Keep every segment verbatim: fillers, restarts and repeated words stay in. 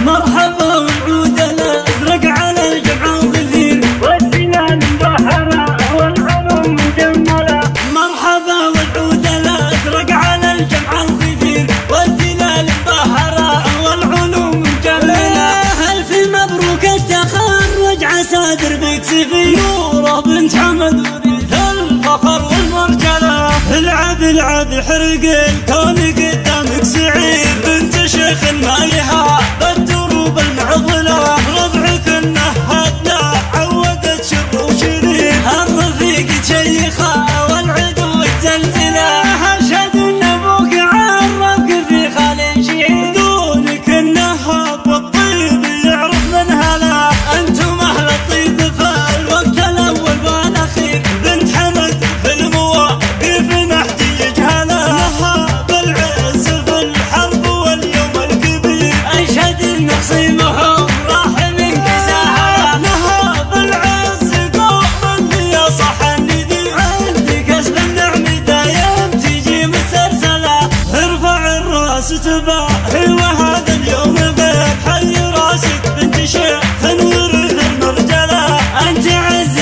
مرحبا والعود الازرق على الجمع الغفير والسنان مبهرة والعلوم مجملة. مرحبا والعود الازرق على الجمع الغفير والتلال مبهرة والعلوم مجملة. الف مبروك التخرج عسى دربك سفير نوره بنت حمد وريث الفخر والمرجلة. العب العب حرق الكون قدامك سعير بنت شيخ ما يهاب بالدروب المعضلة. ربعك النهاد لا عودت شر وشرير الرفيق شيخة والعدو الزلزلة. اشهد ان ابوك عرفك في خال شير دونك النهاب والطيب يعرف من هلا. انتم اهل الطيب في الوقت الاول والاخير بنت حمد في المواقف محدي يجهلها. نهاب العز في الحرب واليوم الكبير اشهد ان خصيمهم راح من كساها. نهاب العز قوم اللي صح النذير عندي كسب النعم دايم تجي مسترسله. ارفع الراس تباهي وهذا اليوم بيت حي راسك بنت شيخ ورث المرجله. انت عز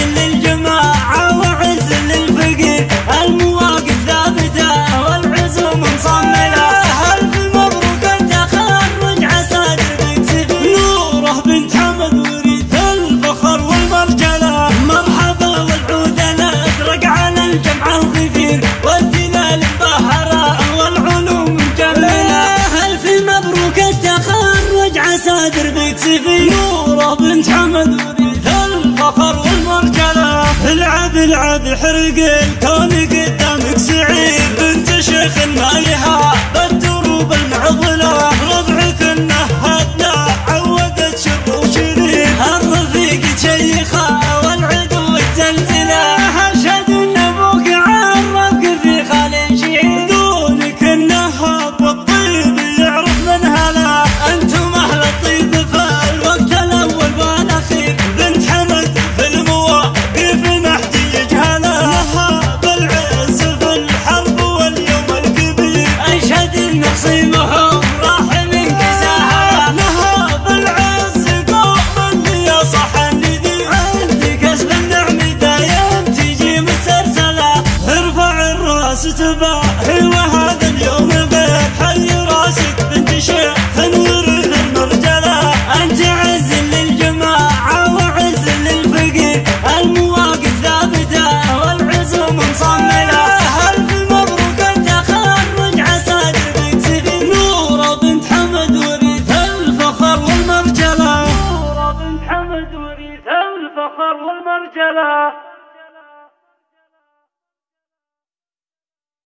للجماعه وعز للفقير المواقف ثابته والعزوم مصمله. الف مبروك التخرج عسى دربك سفير نوره بنت حمد وريث الفخر والمرجله. مرحبا والعود الازرق على الجمع الغفير والتلال مبهرة والعلوم مجملة. الف مبروك التخرج عسى دربك سفير نوره بنت حمد وريث الفخر والمرجله. العب العب حرق الكون قدامك سعير بنت شيخ ما يهاب بالدروب المعضله. ربعك النهاد لا عودت شر وشرير الرفيق شيخة والعدو الزلزلة. اشهد ان ابوك عرفك في خال شير دونك النهاب والطيب يعرف من هلا. انتم اهل الطيب في الوقت الاول والاخير بنت حمد في المواقف محدي يجهلها. نهاب العز في الحرب واليوم الكبير اشهد ان خصيمهم راح من كساها. نهاب العز قوم اللي صح النذير عندي كسب النعم دايم تجي مسترسله. ارفع الراس تباهي وهذا اليوم بيت حي راسك بنت شيخ ورث المرجله. انت عز للجماعه وعز للفقير المواقف ثابته والعزوم مصمله. الف مبروك التخرج عسى دربك سفير نوره بنت حمد وريث الفخر والمرجله. نورة بنت حمد وريث الفخر والمرجلة.